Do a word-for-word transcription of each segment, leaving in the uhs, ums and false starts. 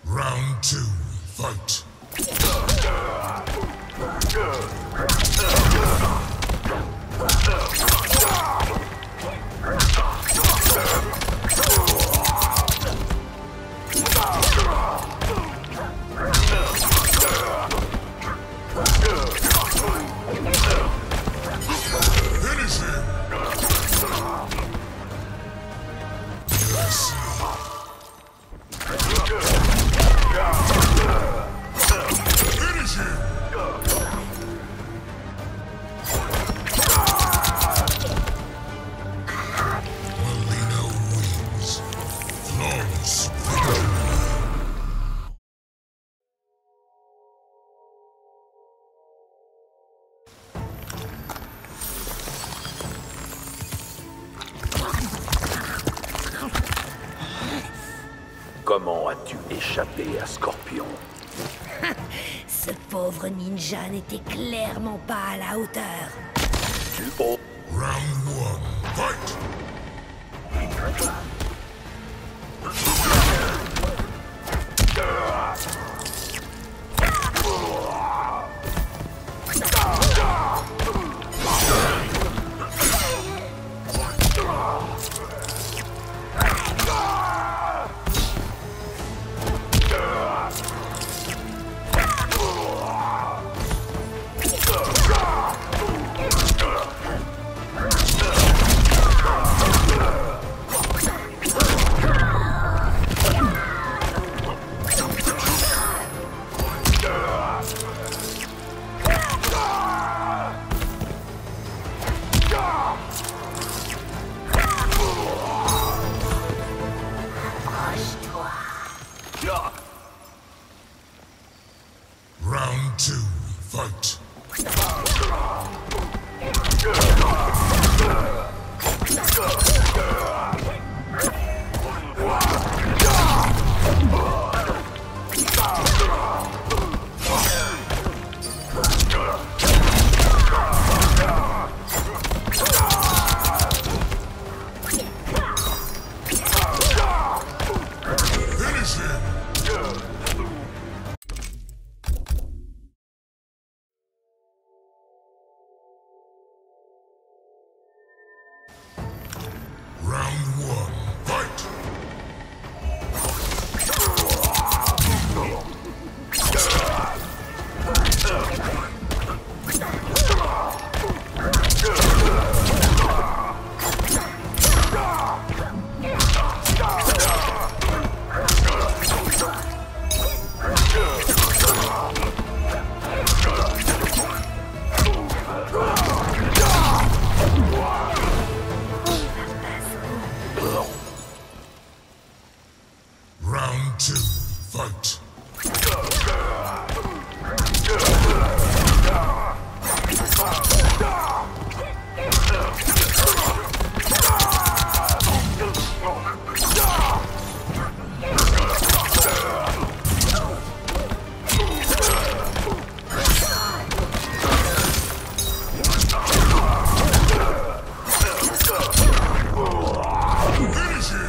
Round two, fight. Finish him! Yes. Finish him! Milenna wins. Flawless victory. Comment as-tu échappé à Scorpion? Ce pauvre ninja n'était clairement pas à la hauteur. Tu oses... Round one, fight! Round two, fight. Finish him! Round one, fight! Round two, fight! Finish him!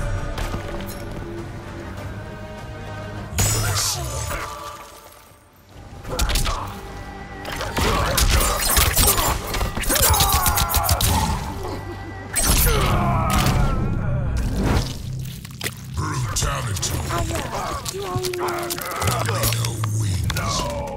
Brutality. Milenna wins.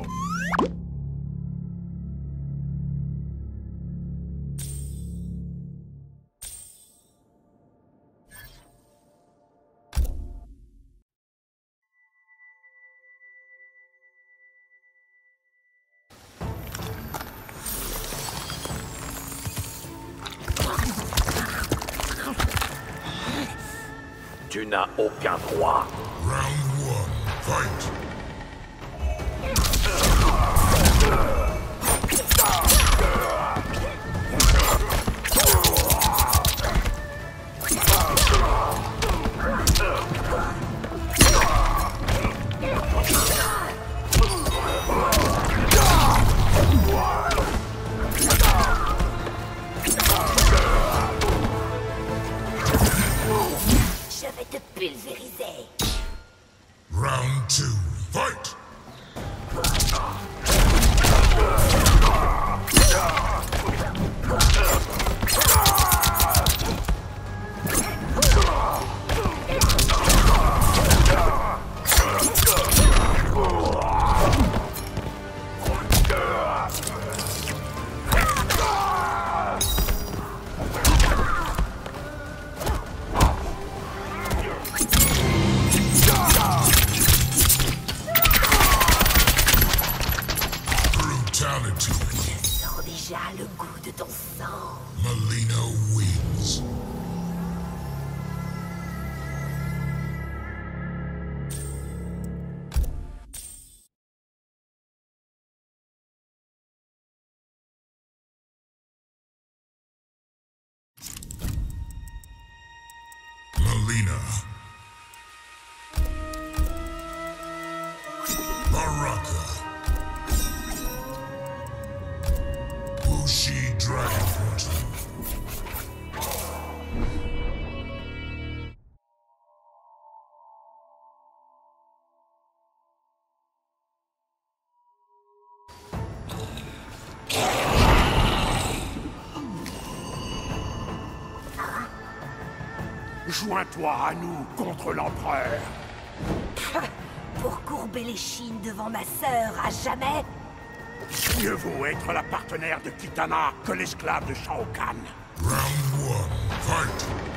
Tu n'as aucun droit. Round one, fight! Je vais te pulvériser. Round two, fight! Brutality. Je sens déjà le goût de ton sang. Milenna wins. Milenna. Baraka. Wuxi Dragon Portal. Joins-toi à nous contre l'empereur. Pour courber les chines devant ma sœur à jamais? Mieux vaut être la partenaire de Kitana que l'esclave de Shao Kahn. Round one, fight!